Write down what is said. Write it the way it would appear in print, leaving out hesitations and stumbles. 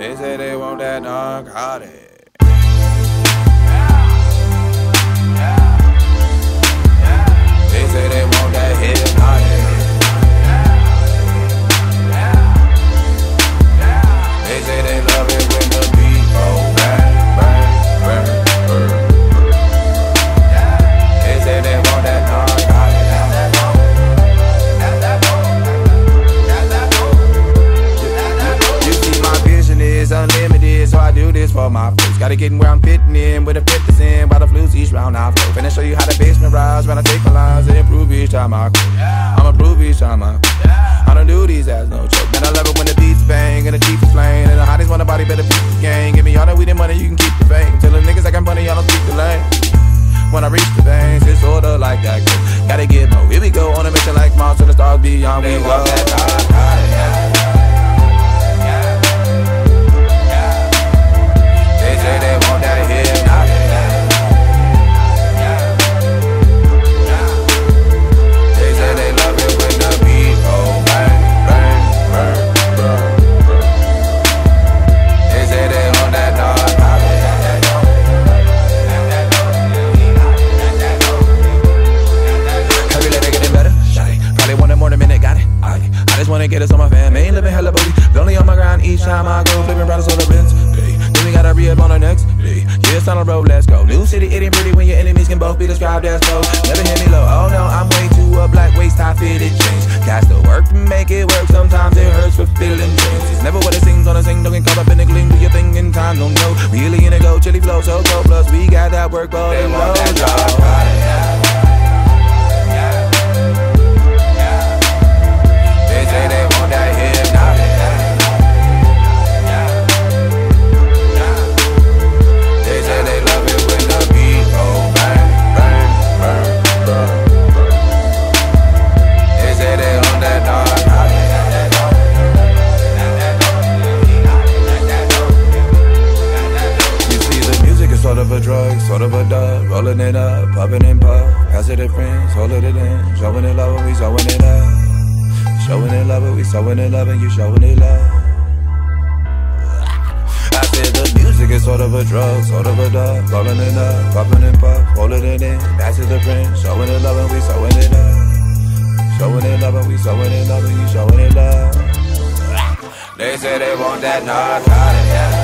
They say they want that narcotic. They say they want that hypnotic. They say they love it when the beat go bang, bang, bang, bang. They say they want that narcotic. You see my vision is unlimited, so I do this for my folks. Gotta get where I'm fitting in, with the fitness in, while the flues each round I flow. Finna show you how the basement rise when I take my lines and improve each time I go. I'ma improve each time I go. I don't do these as no joke. Man, I love it when the beats bang and the chief is playing, and the hottest want a body better beat the gang. Give me all the weed and money, you can keep the fame. Tell the niggas like I'm funny, y'all don't speak the lane. When I reach the veins, it's sorta like that. Gotta get more. Here we go on a mission like Mars to the stars beyond. We go. They say they want that hypnotic. They say they love it when the beat go bang, bang, bang, bang. They say they want that narcotic. Every letter getting better, shot it. Probably wanted more than a minute, got it. I just wanna get us on my fam, ain't living hella booty. Lonely on my grind each time I go, flipping brothers on the Benz. Then we gotta re-up on the next day. Yeah, it's on the road, let's go. New city, it ain't pretty when your enemies can both be described as foes. Never hit me low, oh no, I'm way too up, black waist, high fitted jeans. Got to work to make it work, sometimes it hurts for feeling dreams. It's never what it seems on a sing, don't get caught up in the gleam. Do your thing in time, don't know. We really in a go, chilly flow, so cold. Plus we got that work, all they want that job. They say they want that hypnotic. They say they love it when the beat go bang, bang, bang, bang. They say they want that narcotic. You see the music is sort of a drug, sort of a dub. Rolling it up, puffing and puff. Pass it to friends, holding it in. Showing it love and we showing it up. Showing it love and we showing it love and you showing it love. I said the music is sort of a drug, sort of a dub. Rolling it up, puffing and puff, holding it in. Pass it to friends, showing it love and we showing it up. Showing it love and we showing it love and you showing it love. They say they want that narcotic.